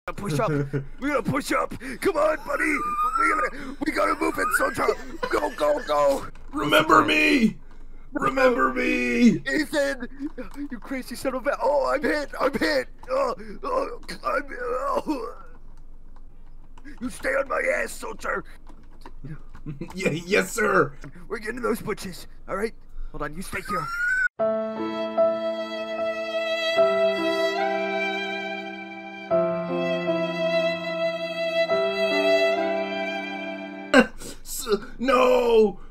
Push up. We gotta push up. Come on, buddy. We gotta move it, soldier. Go, go, go. Remember me. Remember me. Ethan, you crazy son of a. Oh, I'm hit. I'm hit. You stay on my ass, soldier. Yeah, yes, sir. We're getting those butches. All right. Hold on. You stay here. No.